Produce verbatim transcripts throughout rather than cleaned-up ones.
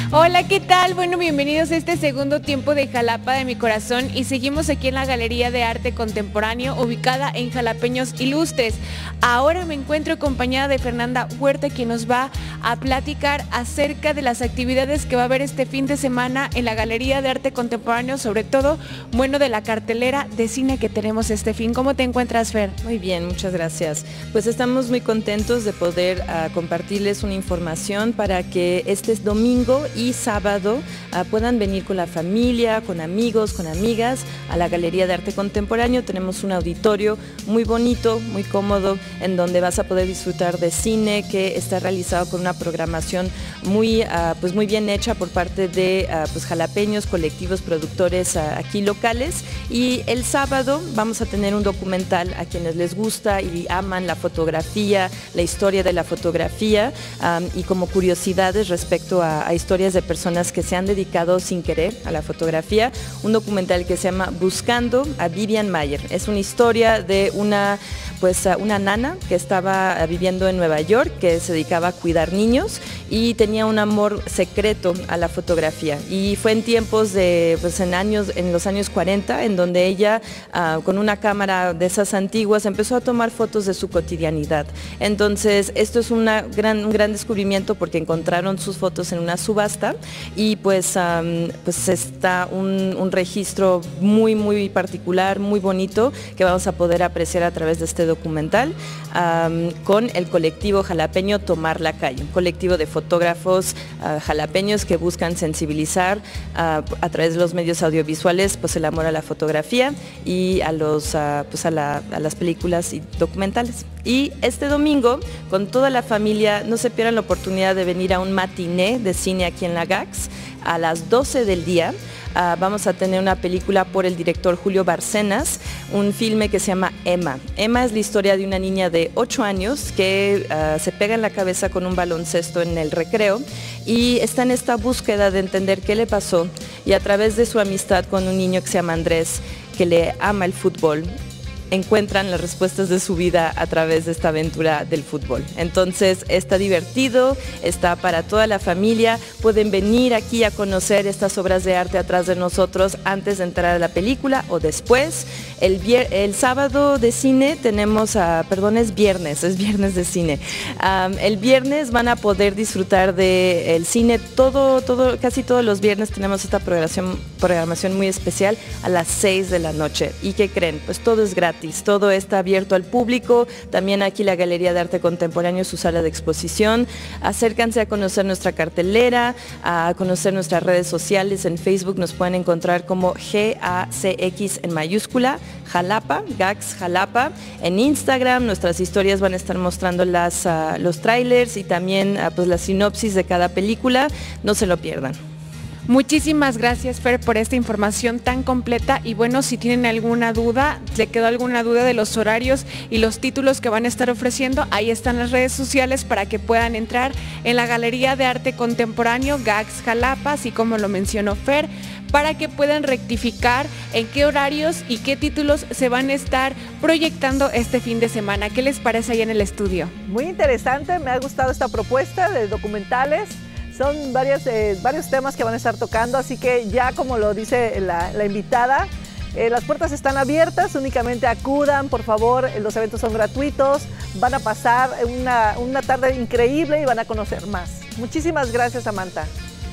Hola, ¿qué tal? Bueno, bienvenidos a este segundo tiempo de Jalapa de mi corazón y seguimos aquí en la Galería de Arte Contemporáneo ubicada en Jalapeños Ilustres. Ahora me encuentro acompañada de Fernanda Huerta, quien nos va a platicar acerca de las actividades que va a haber este fin de semana en la Galería de Arte Contemporáneo, sobre todo, bueno, de la cartelera de cine que tenemos este fin. ¿Cómo te encuentras, Fer? Muy bien, muchas gracias. Pues estamos muy contentos de poder uh, compartirles una información para que este domingo y sábado uh, puedan venir con la familia, con amigos, con amigas a la Galería de Arte Contemporáneo. Tenemos un auditorio muy bonito, muy cómodo, en donde vas a poder disfrutar de cine que está realizado con una programación muy, uh, pues muy bien hecha por parte de uh, pues jalapeños, colectivos, productores uh, aquí locales. Y el sábado vamos a tener un documental a quienes les gusta y aman la fotografía, la historia de la fotografía um, y como curiosidades respecto a, a historias de personas que se han dedicado sin querer a la fotografía, un documental que se llama Buscando a Vivian Mayer. Es una historia de una, pues, una nana que estaba viviendo en Nueva York, que se dedicaba a cuidar niños y tenía un amor secreto a la fotografía. Y fue en tiempos de, pues en años, en los años cuarenta, en donde ella uh, con una cámara de esas antiguas empezó a tomar fotos de su cotidianidad. Entonces esto es una gran, un gran descubrimiento porque encontraron sus fotos en una subasta y pues, um, pues está un, un registro muy muy particular, muy bonito que vamos a poder apreciar a través de este documental um, con el colectivo jalapeño Tomar la Calle, un colectivo de fotógrafos uh, jalapeños que buscan sensibilizar uh, a través de los medios audiovisuales pues el amor a la fotografía y a, los, uh, pues a, la, a las películas y documentales. Y este domingo, con toda la familia, no se pierdan la oportunidad de venir a un matiné de cine aquí en la Gax a las doce del día. Uh, vamos a tener una película por el director Julio Bárcenas, un filme que se llama Emma. Emma es la historia de una niña de ocho años que uh, se pega en la cabeza con un baloncesto en el recreo y está en esta búsqueda de entender qué le pasó y a través de su amistad con un niño que se llama Andrés, que le ama el fútbol, encuentran las respuestas de su vida a través de esta aventura del fútbol. Entonces está divertido, está para toda la familia, pueden venir aquí a conocer estas obras de arte atrás de nosotros antes de entrar a la película o después. El, el sábado de cine tenemos, a, perdón, es viernes, es viernes de cine. Um, el viernes van a poder disfrutar del cine, todo, todo, casi todos los viernes tenemos esta programación, programación muy especial a las seis de la noche. ¿Y qué creen? Pues todo es gratis. Todo está abierto al público, también aquí la Galería de Arte Contemporáneo, su sala de exposición. Acércanse a conocer nuestra cartelera, a conocer nuestras redes sociales. En Facebook nos pueden encontrar como G A C X en mayúscula, Jalapa, Gax Jalapa. En Instagram nuestras historias van a estar mostrando las, uh, los trailers y también uh, pues la sinopsis de cada película. No se lo pierdan. Muchísimas gracias, Fer, por esta información tan completa y bueno, si tienen alguna duda, le quedó alguna duda de los horarios y los títulos que van a estar ofreciendo, ahí están las redes sociales para que puedan entrar en la Galería de Arte Contemporáneo Gax Jalapa, así como lo mencionó Fer, para que puedan rectificar en qué horarios y qué títulos se van a estar proyectando este fin de semana. ¿Qué les parece ahí en el estudio? Muy interesante, me ha gustado esta propuesta de documentales. Son varias, eh, varios temas que van a estar tocando, así que ya como lo dice la, la invitada, eh, las puertas están abiertas, únicamente acudan, por favor, los eventos son gratuitos, van a pasar una, una tarde increíble y van a conocer más. Muchísimas gracias, Samantha.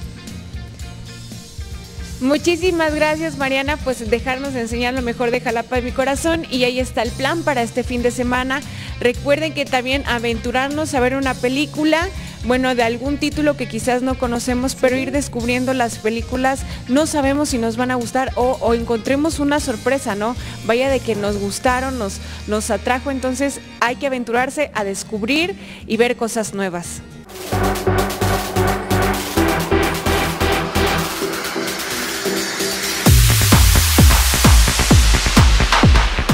Muchísimas gracias, Mariana, pues dejarnos enseñar lo mejor de Jalapa de mi corazón y ahí está el plan para este fin de semana. Recuerden que también aventurarnos a ver una película, bueno, de algún título que quizás no conocemos, pero ir descubriendo las películas, no sabemos si nos van a gustar o, o encontremos una sorpresa, ¿no? Vaya de que nos gustaron, nos, nos atrajo, entonces hay que aventurarse a descubrir y ver cosas nuevas.